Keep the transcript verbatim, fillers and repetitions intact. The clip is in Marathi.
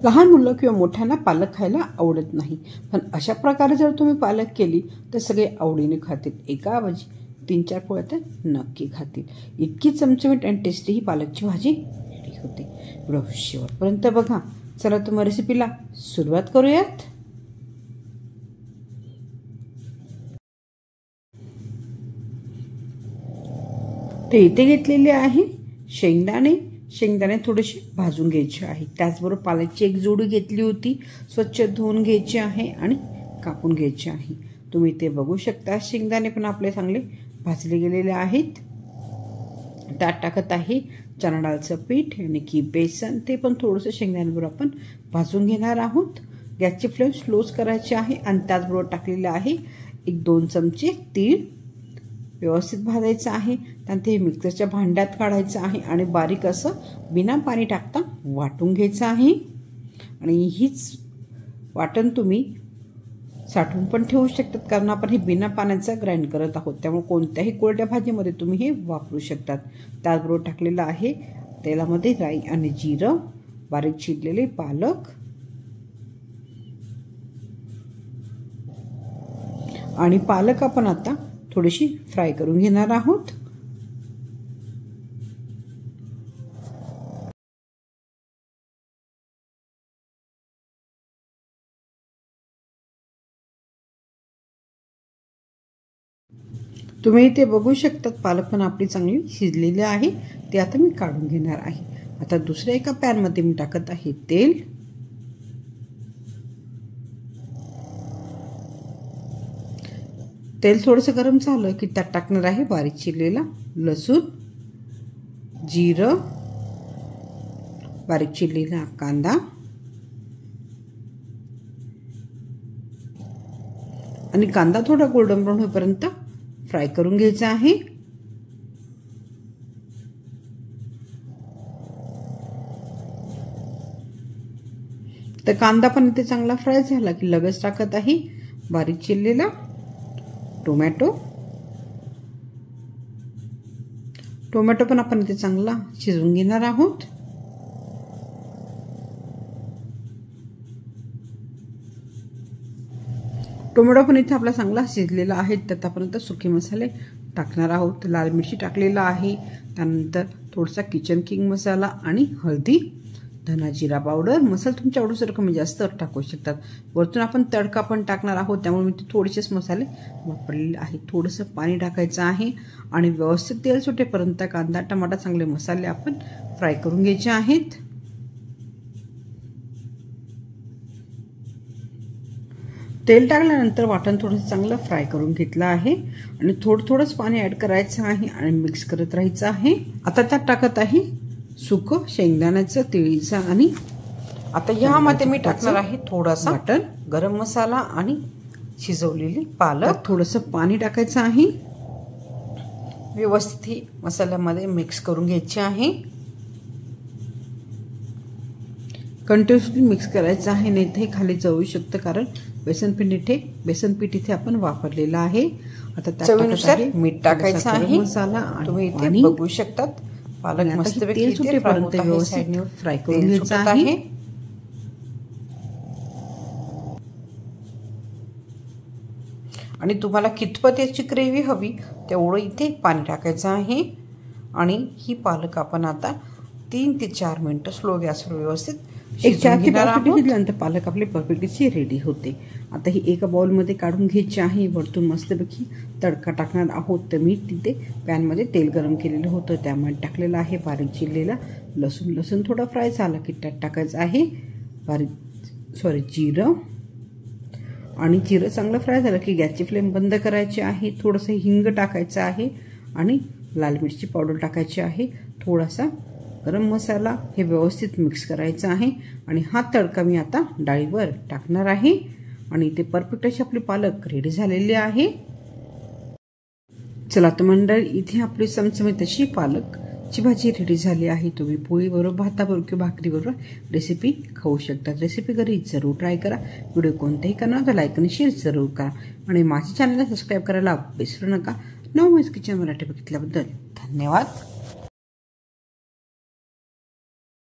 लहान मुलं किंवा मोठ्यांना पालक खायला आवडत नाही, पण अशा प्रकारे जर तुम्ही पालक केली तर सगळे आवडीने खातील. एका भाजी तीन चार पोळ्या तर नक्की खातील. इतकी चमचमीत आणि टेस्टी ही पालकची भाजी रेडी होते. व्हिडिओ शेवटपर्यंत बघा. चला तर मग रेसिपीला सुरुवात करूयात. तर इथे घेतलेले आहे शेंगदाणे. शेंगदाणे थोडेसे भाजून घ्यायचे आहे. त्याचबरोबर पालकची एक जोडी घेतली होती, स्वच्छ धुवून घ्यायची आहे आणि कापून घ्यायचे आहे. तुम्ही ते बघू शकता. शेंगदाणे पण आपले चांगले भाजले गेलेले आहेत. त्यात टाकत आहे चणा डाळचं पीठ आणि की बेसन, ते पण थोडंसं शेंगदाण्याबरोबर आपण भाजून घेणार आहोत. गॅसची फ्लेम स्लोच करायची आहे आणि त्याचबरोबर टाकलेलं आहे एक दोन चमचे तीळ. व्यवस्थित भाजायचं आहे. त्यानंतर हे मिक्सरच्या भांड्यात काढायचं आहे आणि बारीक असं बिना पाणी टाकता वाटून घ्यायचं आहे. आणि हीच वाटण तुम्ही साठवून पण ठेवू शकतात, कारण आपण हे बिना पाण्याचं ग्राइंड करत आहोत. त्यामुळे कोणत्याही कोरड्या भाजीमध्ये तुम्ही हे वापरू शकतात. त्याचबरोबर टाकलेलं आहे तेलामध्ये राई आणि जिरं, बारीक चिरलेले पालक आणि पालक आपण आता थोडीशी फ्राय करून घेणार आहोत. तुम्ही इथे बघू शकतात पालक पण आपली चांगली शिजलेली आहे. ते आता मी काढून घेणार आहे. आता दुसऱ्या एका पॅनमध्ये मी टाकत आहे तेल. तेल थोडंसं गरम झालं की त्यात टाकणार आहे बारीक चिरलेला लसूण, जिरं, बारीक चिरलेला कांदा आणि कांदा थोडा गोल्डन ब्राऊन होईपर्यंत फ्राय करून घ्यायचा आहे. तर कांदा पण इथे चांगला फ्राय झाला की लगेच टाकत आहे बारीक चिरलेला टोमॅटो. टोमॅटो पण आपण इथे चांगला शिजवून घेणार आहोत. टोमॅटो पण इथे आपला चांगला शिजलेला आहे. त्यात आपण आता सुके मसाले टाकणार आहोत. लाल मिरची टाकलेला आहे, त्यानंतर थोडासा किचन किंग मसाला आणि हळदी, धना जिरा पावडर. मसाला तुमच्या आवडीनुसार कमी जास्त टाकू शकतात. वरतून आपण तडका पण टाकणार आहोत, त्यामुळे मी थोडेसेच मसाले वापरलेले आहेत. थोडंसं पाणी टाकायचं आहे आणि व्यवस्थित तेल सुटेपर्यंत कांदा टमाटा चांगले मसाले आपण फ्राय करून घ्यायचे आहेत. तेल टाकल्यानंतर वाटण थोडंसं चांगलं फ्राय करून घेतलं आहे आणि थोडं थोडंच पाणी ॲड करायचं आहे आणि मिक्स करत राहायचं आहे. आता त्यात टाकत आहे सुकं शेंगदाण्याचं, तिळीचं आणि आता यामध्ये मी टाकणार आहे थोडासा वाटण, गरम मसाला आणि शिजवलेली पालक. थोडंसं पाणी टाकायचं आहे. व्यवस्थित ही मसाल्यामध्ये मिक्स करून घ्यायचे आहे. कंटिन्युअसली मिक्स करायचं आहे, नाही तर हे खाली जाऊ शकतं, कारण बेसन पीठ इथे बेसन पीठ इथे आपण वापरलेलं आहे. आता चवीनुसार मीठ टाकायचं आहे. मसाला तुम्ही इथे बघू शकतात. पालक मस्तपैकी तेल सुटेपर्यंत व्यवस्थित फ्राय करून घ्यायचं आहे. आणि तुम्हाला कितपत याची ग्रेव्ही हवी तेवढं इथे पाणी टाकायचं आहे. आणि ही पालक आपण आता तीन ते चार मिनिटं स्लो गॅसवर व्यवस्थित एक चार ते पाच मिनिटं शिजल्यानंतर पालक आपली परफेक्टली रेडी होते. आता ही एका बाउलमध्ये काढून घ्यायची आहे. वरतून मस्तपैकी तडका टाकणार आहोत. तर मी तिथे पॅनमध्ये तेल गरम केलेलं होतं, त्यामुळे टाकलेलं आहे बारीक चिरलेला लसूण. लसूण थोडा फ्राय झाला की त्यात टाकायचं आहे बारीक सॉरी जिरं. आणि जिरं चांगलं फ्राय झालं की गॅसची फ्लेम बंद करायची आहे. थोडंसं हिंग टाकायचं आहे आणि लाल मिरची पावडर टाकायची आहे. थोडासा गरम मसाला. हे व्यवस्थित मिक्स करायचं आहे आणि हा तडका मी आता डाळीवर टाकणार आहे. आणि इथे परफेक्ट अशी आपली पालक रेडी झालेली आहे. चला तर मंडळी, इथे आपली चमचमीत अशी पालकची भाजी रेडी झाली आहे. तुम्ही पोळीबरोबर, भाताबरोबर किंवा भाकरीबरोबर रेसिपी खाऊ शकता. रेसिपी घरी जरूर ट्राय करा. व्हिडिओ कोणतेही करणार तर लाईक आणि शेअर जरूर करा आणि माझ्या चॅनलला सबस्क्राईब करायला विसरू नका. नवमज किचन मराठी बघितल्याबद्दल धन्यवाद.